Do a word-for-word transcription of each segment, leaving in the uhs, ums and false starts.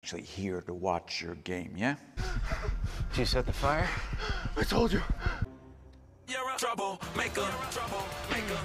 actually here to watch your game, yeah? Did you set the fire? I told you. You're a troublemaker, troublemaker.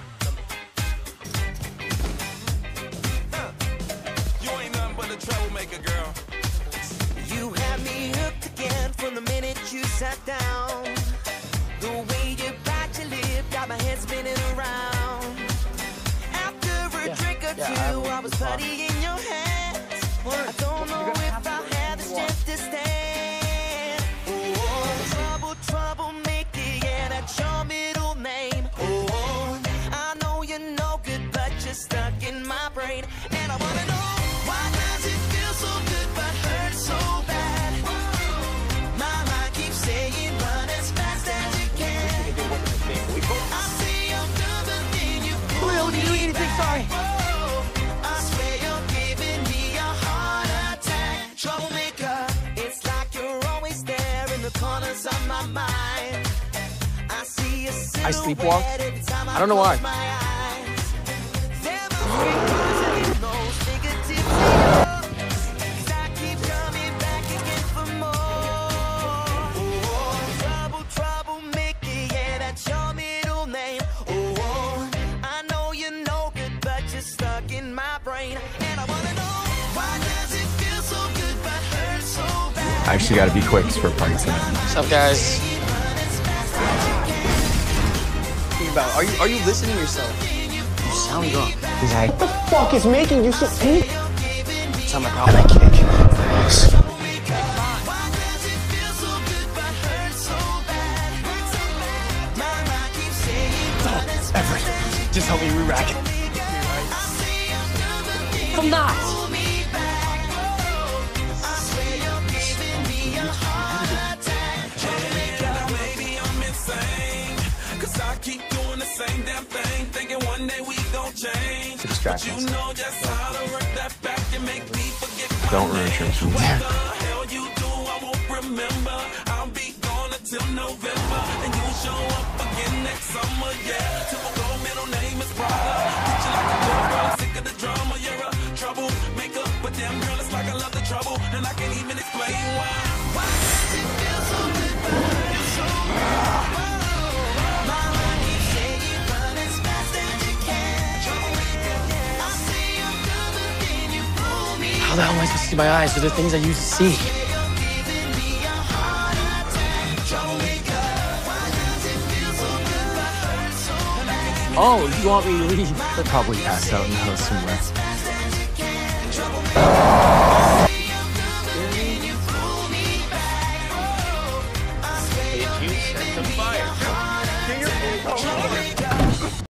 Uh, you ain't nothing but a troublemaker, girl. You had me hooked again from the minute you sat down. The way you bite your lip got my head spinning around. After a yeah. drink or yeah, two, I, I was putty in your hands. I don't know if I had the strength to stand. Oh, trouble, troublemaker, yeah, that's your middle name. Oh, I know you're no good, but you're stuck in my brain. And I wanna know, why does it feel so good but hurt so bad? My mind keeps saying run as fast as you can. I see I'm dumber than you. Will, did you do anything? Sorry. I swear you're giving me a heart attack. Troublemaker, it's like you're always there in the corners of my mind. I see a I sleepwalk. I don't know why. Stuck in my brain, and I wanna know, why does it feel so good but hurt so bad? I actually gotta be quick for party tonight. What's up, guys? Think about it. Are you are you listening to yourself? You sound drunk. He's like, What the fuck is making you so angry? Sound like I like kick. Thanks. Why does it feel so good but hurt so bad? My mind keeps saying run as fast as you Just help me re-rack it. I'm not. Maybe I'm insane, cause I keep doing the same damn thing, thinking one day we gon' change. But you know just how to work that back and make me forget. Don't ruin church for me. What the hell you do, I won't remember. I'll be gone until November, and you'll show up again next summer, yeah. Typical middle name is Prada. Get you like a good girl, sick of the drama, you're a troublemaker. But damn girl, it's like I love the trouble, and I can't even explain why. Why does it feel so good but hurt so bad? My mind keeps saying run as fast as you can. I see you're dumber than you fool me. How the hell am I supposed to see my eyes? They're the things I used to see. You're giving me a heart attack. Troublemaker, why does it feel so good but hurt so bad? Oh, you want me to leave? They're probably passed out in the house somewhere. Did you set the fire?